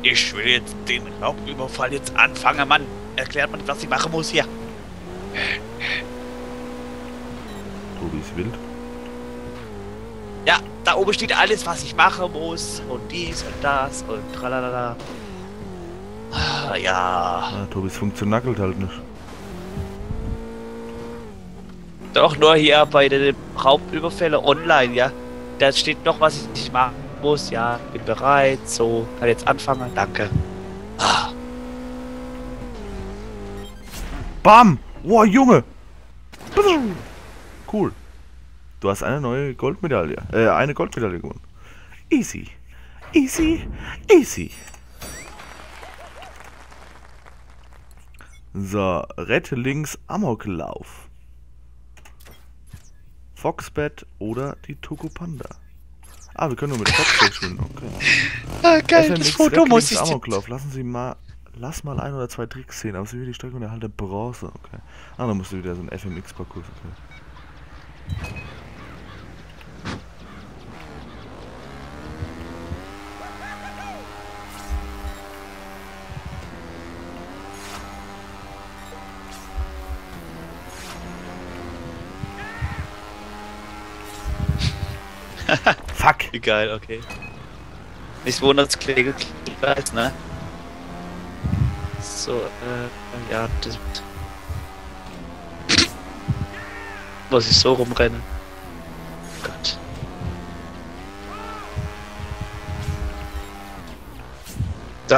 Ich will jetzt den Raubüberfall jetzt anfangen, Mann. Erklärt man, was ich machen muss hier. Tobi ist wild. Ja, da oben steht alles, was ich machen muss. Und dies und das und tralala. Ah, ja. Ja, Tobis funktioniert halt nicht. Doch nur hier bei den Raubüberfällen online, ja. Da steht noch, was ich machen muss. Ja, bin bereit. So, kann jetzt anfangen. Danke. Ah. Bam! Wow, Junge! Cool. Du hast eine neue Goldmedaille. Eine Goldmedaille gewonnen. Easy. Easy. Easy. So, rette links Amoklauf. Foxbet oder die Tokopanda. Ah, wir können nur mit Foxbet spielen. Okay. Ah, geil, das FMX Foto Red muss links ich... Amoklauf. Lass mal ein oder zwei Tricks sehen, aber sie will die Strecke und erhalte Bronze. Okay. Ah, dann musst du wieder so ein FMX-Parcours. Okay. Fuck! Wie geil, okay. Nicht wundern, das Klegel ist, ne? So, ja, das... Muss ich so rumrennen? Gott. Da.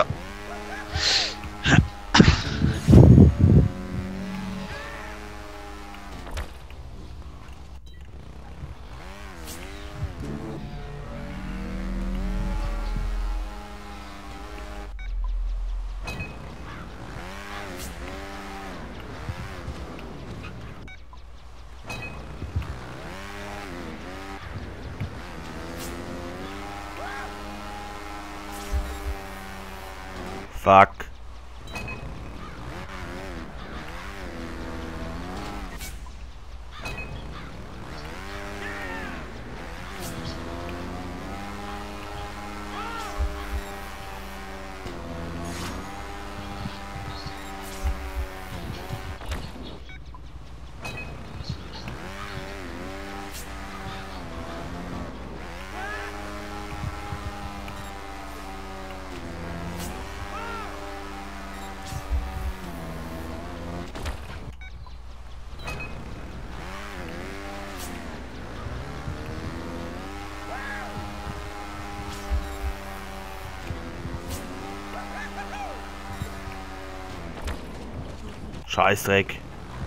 Fuck! Scheißdreck!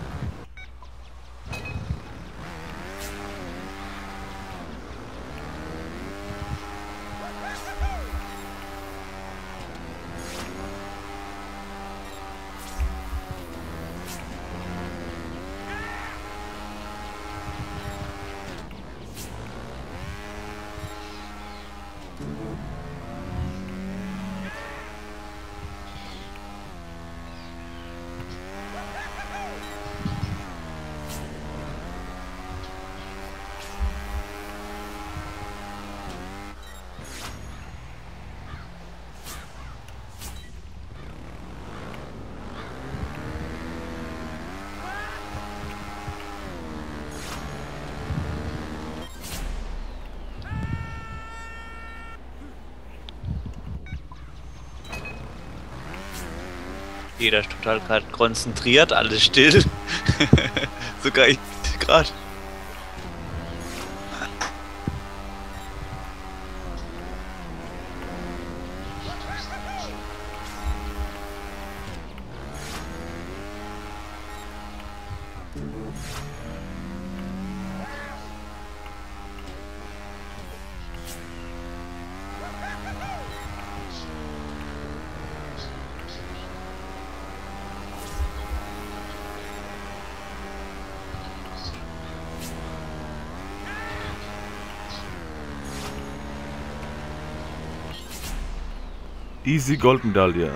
Jeder ist total gerade konzentriert, alles still. Sogar ich gerade. Easy Goldmedaille.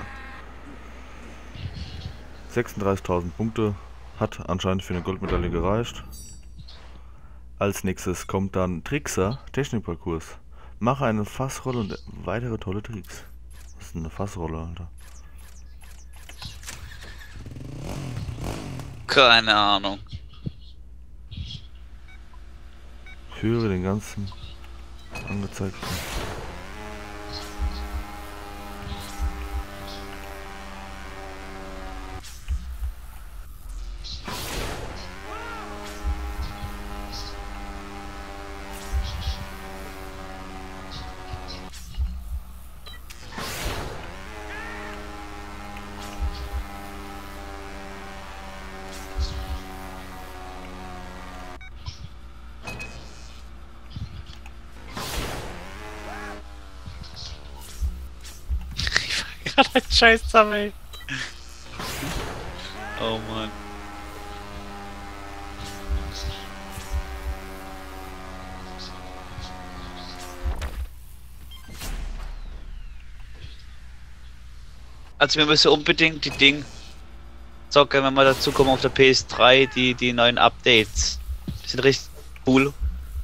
36.000 Punkte. Hat anscheinend für eine Goldmedaille gereicht. Als nächstes kommt dann Trickser, Technikparcours. Mache eine Fassrolle und weitere tolle Tricks. Das ist eine Fassrolle, Alter. Keine Ahnung. Führe den ganzen angezeigten. Gerade ein Scheiß Sammel. Oh Mann. Also wir müssen unbedingt die Ding zocken, wenn wir dazu kommen auf der PS3, die neuen Updates. Die sind richtig cool.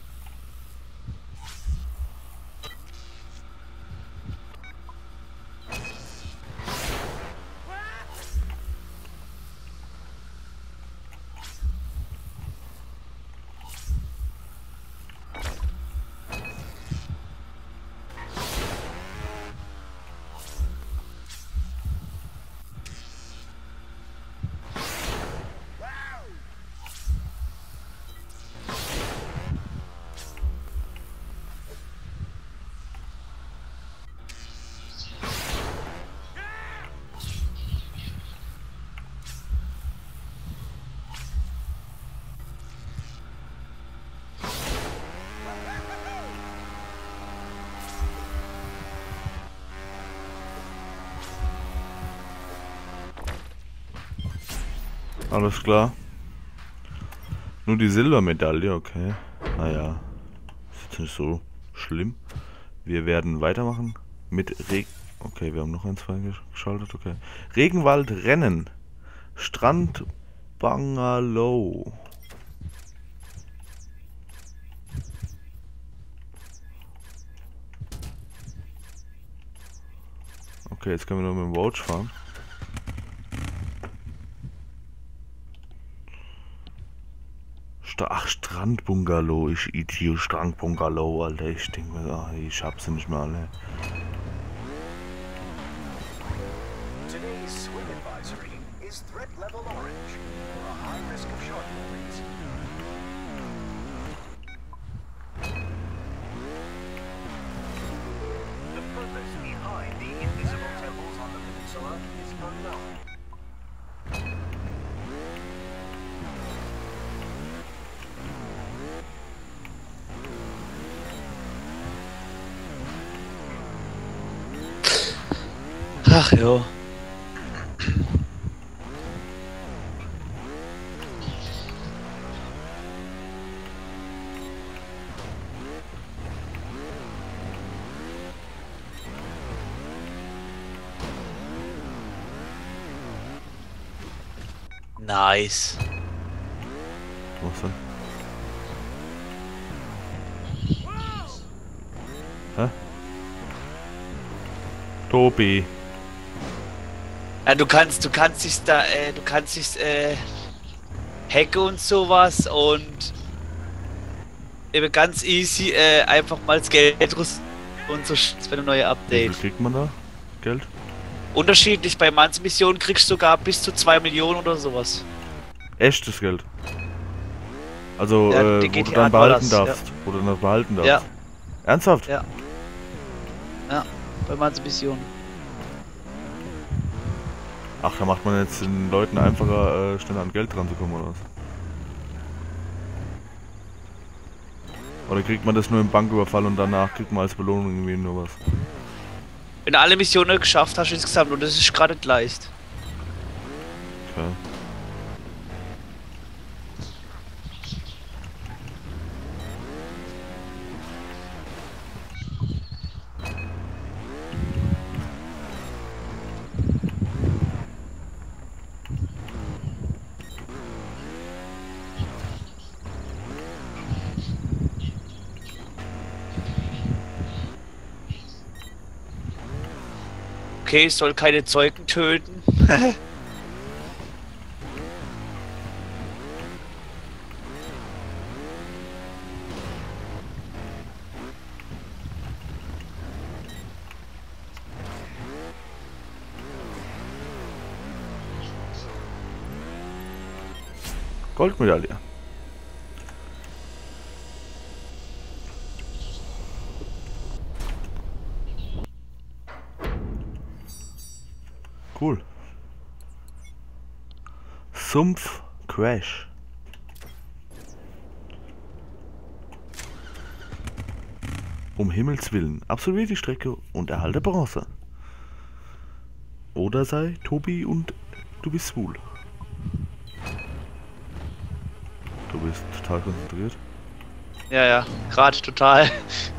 Alles klar. Nur die Silbermedaille, okay. Naja, ist jetzt nicht so schlimm. Wir werden weitermachen mit Okay, wir haben noch eins freigeschaltet, okay. Regenwald-Rennen. Strand Bungalow. Okay, jetzt können wir nur mit dem Vouch fahren. Ach, Strandbungalow, ich Idiot, Strandbungalow, Alter, ich denke mir, ach, ich hab sie nicht mehr alle. Today's swim advisory is threat level orange, for a high risk of shark movements. The purpose behind the invisible temples on the peninsula is unknown. Ach jo. Nice. Was denn? Hä? Tobi. Ja, du kannst dich da, hacken und sowas und eben ganz easy, einfach mal das Geld rüsten und so für eine neue Wie Update. viel kriegt man da? Geld? Unterschiedlich, bei manchen Missionen kriegst du sogar bis zu 2 Millionen oder sowas. Echtes Geld. Also, Ja, die wo du GTA dann behalten Dollars, darfst. Wo du dann behalten darfst. Ja. Ernsthaft? Ja. Ja, bei manchen Missionen. Ach, da macht man jetzt den Leuten einfacher, schneller an Geld dran zu kommen, oder was? Oder kriegt man das nur im Banküberfall und danach kriegt man als Belohnung irgendwie nur was? Wenn du alle Missionen geschafft hast insgesamt und das ist gerade leicht. Okay. Okay, ich soll keine Zeugen töten. Goldmedaille. Cool. Sumpf Crash. Um Himmels Willen, absolviere die Strecke und erhalte Bronze. Oder sei Tobi und du bist schwul. Du bist total konzentriert. Ja, ja, gerade total.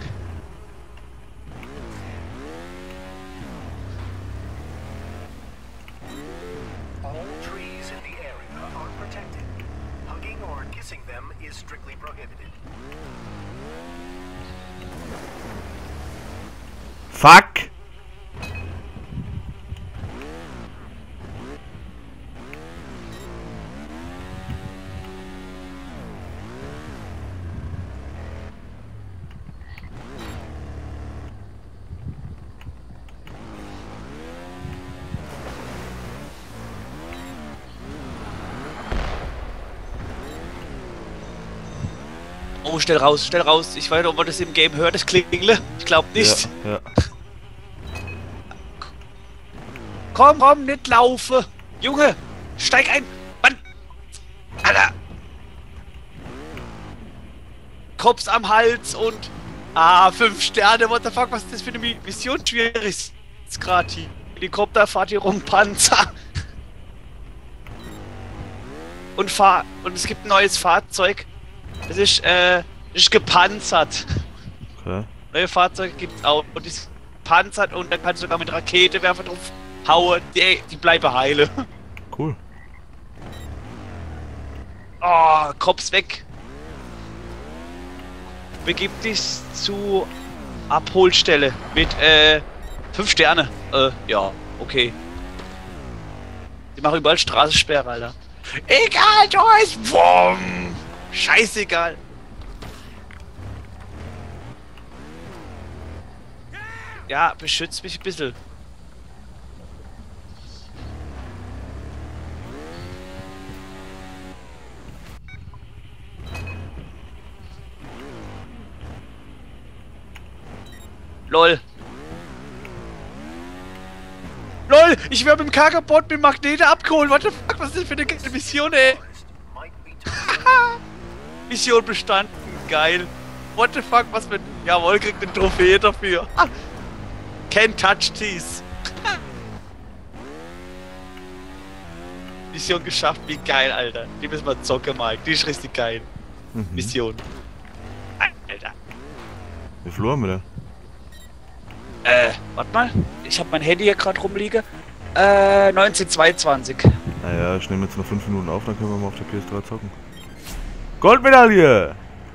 All trees in the area are protected. Hugging or kissing them is strictly prohibited. Fuck! Oh, schnell raus, schnell raus. Ich weiß nicht, ob man das im Game hört, das Klingle. Ich glaube nicht. Ja, ja. Komm, komm, nicht laufe. Junge, steig ein. Mann. Alter. Kops am Hals und... 5 Sterne. What the fuck, was ist das für eine Mission? Schwierig ist gerade hier. Helikopter, fahrt hier rum, Panzer. Und es gibt ein neues Fahrzeug. Das ist gepanzert. Okay. Neue Fahrzeuge gibt's auch. Und die ist gepanzert und dann kannst du sogar mit Raketewerfer drauf hauen. Die bleiben heile. Cool. Oh, Kops weg. Begib dich zu Abholstelle mit 5 Sterne. Ja, okay. Die machen überall Straßensperre, Alter. Egal, Joyce! Wumm! Scheißegal. Ja, beschützt mich ein bisschen. LOL. LOL, ich werde mit dem Cargobot mit Magnete abgeholt. What the fuck, was ist das für eine geile Mission, ey? Might be too Mission bestanden, geil. What the fuck, was mit... Jawohl, kriegt eine Trophäe dafür. Can't touch these. Mission geschafft, wie geil, Alter. Die müssen wir zocken, Mike. Die ist richtig geil. Mission. Alter. Wie viel haben wir denn? Warte mal. Ich habe mein Handy hier gerade rumliegen. 1922. Naja, ich nehme jetzt noch 5 Minuten auf, dann können wir mal auf der PS3 zocken. Goldmedaille!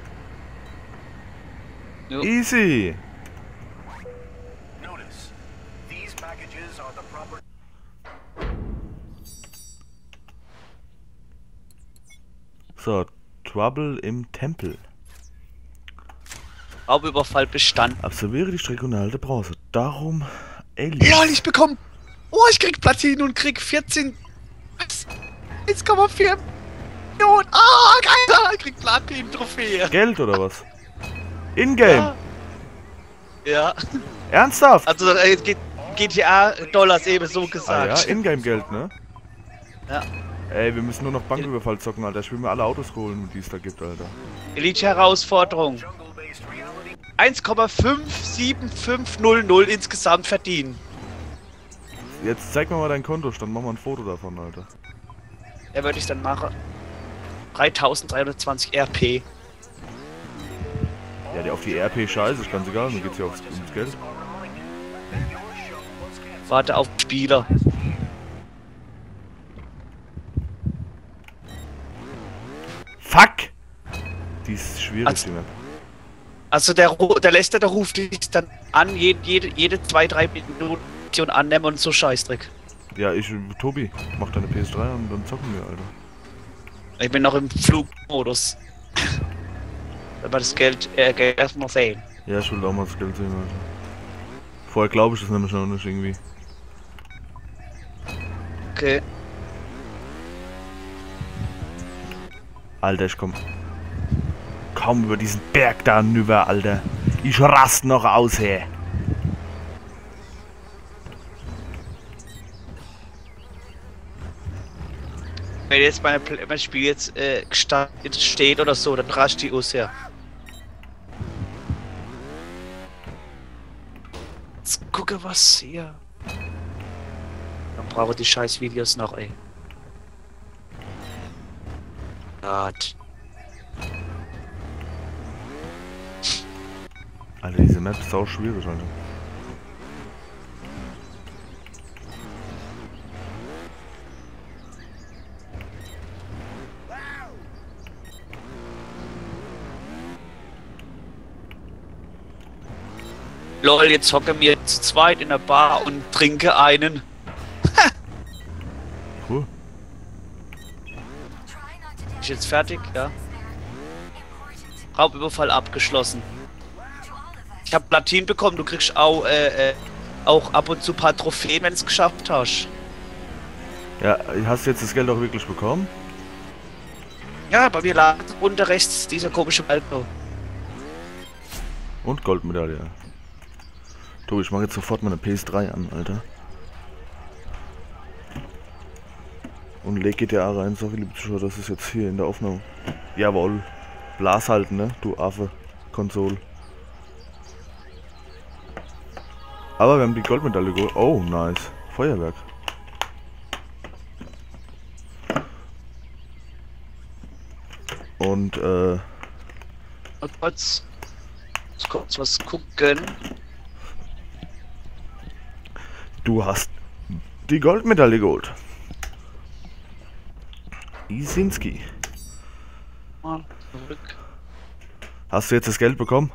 Jo. Easy! Notice, these packages are the proper... So, Trouble im Tempel. Raubüberfall bestanden. Absolviere die Strecke und erhalte Bronze. Darum Aliens. LOL, ich bekomme... Oh, ich krieg Platine und krieg 14... 1,4 Millionen. Ah, geil! Ich krieg Platin-Trophäe. Geld oder was? In-game? Ja. Ernsthaft? Also GTA-Dollars eben so Ah gesagt. ja, Ingame-Geld, ne? Ja. Ey, wir müssen nur noch Banküberfall zocken, Alter. Ich will mir alle Autos holen, die es da gibt, Alter. Elite-Herausforderung. jungle-based reality 1,57500 insgesamt verdienen. Jetzt zeig mir mal dein Kontostand, mach mal ein Foto davon, Alter. Ja, würde ich dann machen. 3320 RP. Ja, auf die RP scheiße, ist ganz egal, mir geht's ja ums Geld. are reminded that your show was canceled. Warte auf Spieler. Fuck! Die ist schwierig, Also- die Map. Also der Lester, der ruft dich dann an, jede 2-3 Minuten Mission annehmen und so Scheißdreck. Ja, Tobi, mach deine PS3 an und dann zocken wir, Alter. Ich bin noch im Flugmodus. Aber das Geld erstmal sehen. Ja, ich will auch mal das Geld sehen, Alter. Vorher glaube ich das nämlich noch nicht irgendwie. Okay. Alter, ich komm kaum über diesen Berg da rüber, Alter. Ich rast noch aus, hey. Wenn jetzt mein Spiel jetzt gestartet steht oder so, dann rascht die aus her. Jetzt gucke was hier. Dann brauche ich die scheiß Videos noch, ey. Gott. Alter, diese Map ist auch schwierig, Alter. Lol, jetzt hocke mir zu zweit in der Bar und trinke einen. Cool. Ist jetzt fertig, ja? Raubüberfall abgeschlossen. Ich habe Platin bekommen, du kriegst auch ab und zu ein paar Trophäen, wenn du es geschafft hast. Ja, hast du jetzt das Geld auch wirklich bekommen? Ja, bei mir lag unten rechts dieser komische Balken. Und Goldmedaille. Tobi, ich mach jetzt sofort meine PS3 an, Alter. Und leg GTA rein, sorry liebe Zuschauer, das ist jetzt hier in der Aufnahme. Jawohl. Blas halten, ne? Du Affe. Konsole. Aber wir haben die Goldmedaille geholt. Oh, nice. Feuerwerk. Und, kurz was gucken. du hast die Goldmedaille geholt. Isinski. Mal zurück. Hast du jetzt das Geld bekommen?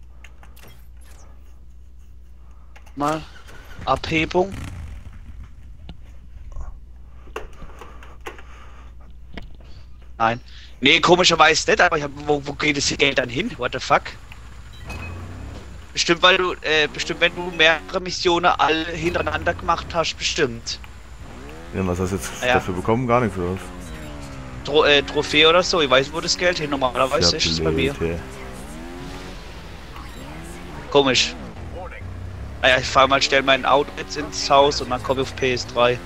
Mal. Abhebung. Nein. Nee, komischerweise nicht, aber wo geht das Geld dann hin? What the fuck? Bestimmt, weil du, bestimmt, wenn du mehrere Missionen alle hintereinander gemacht hast, bestimmt. Ja, was hast du jetzt Ja. dafür bekommen? Gar nichts, oder was? Trophäe oder so, ich weiß, wo das Geld hin normalerweise ist es bei mir. blöd, Komisch. Naja, ich fahr mal schnell mein Auto jetzt ins Haus und dann komme ich auf PS3.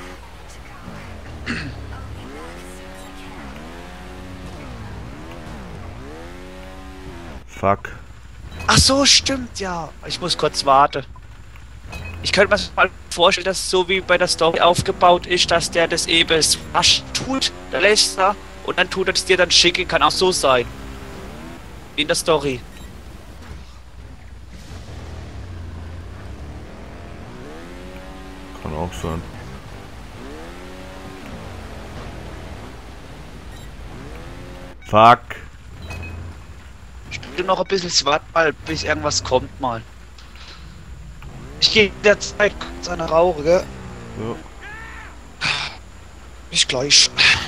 Fuck. Ach so, stimmt, ja. Ich muss kurz warten. Ich könnte mir mal vorstellen, dass so wie bei der Story aufgebaut ist, dass der das eben rasch tut, der Lester, und dann tut er es dir dann schicken, kann auch so sein. In der Story. Kann auch sein. Fuck. Du noch ein bisschen warten mal, bis irgendwas kommt mal. Ich gehe derzeit kurz eine Rauche, gell? Ja. Bis gleich.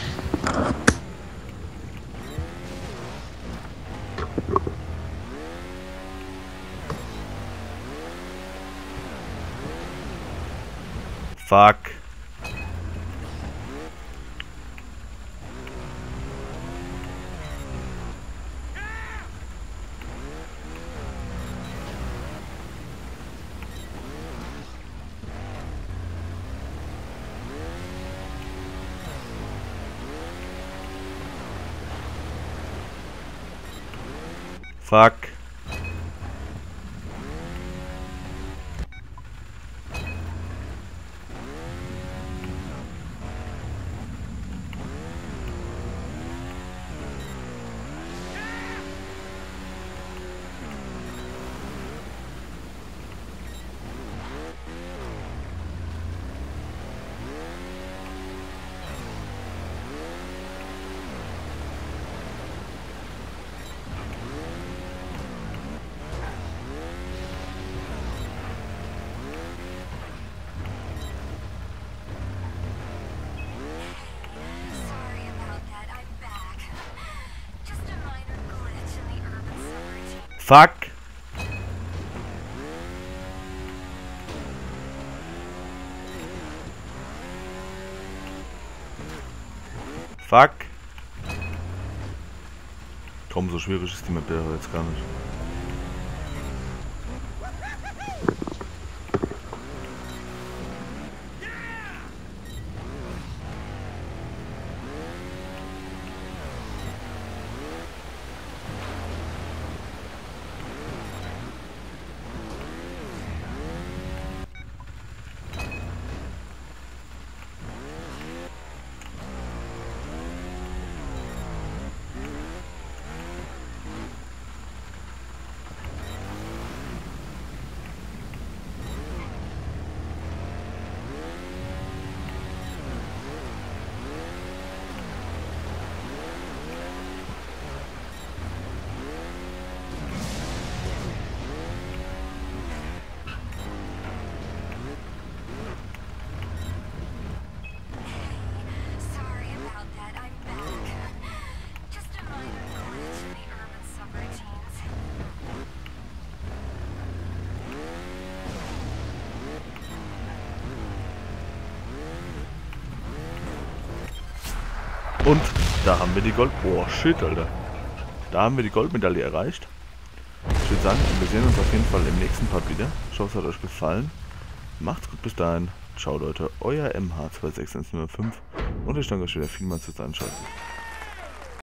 Fuck. Fuck. Fuck! Fuck! Komm, so schwierig ist die Map ja jetzt gar nicht. Sorry about that. I'm back. Just a minor glitch in the urban subroutines. Und da haben wir die Gold... Boah, shit, Alter. Da haben wir die Goldmedaille erreicht. Ich würde sagen, wir sehen uns auf jeden Fall im nächsten Part wieder. Ich hoffe, es hat euch gefallen. Macht's gut bis dahin. Ciao, Leute. Euer MH26105. Und ich danke euch wieder vielmals fürs Einschalten.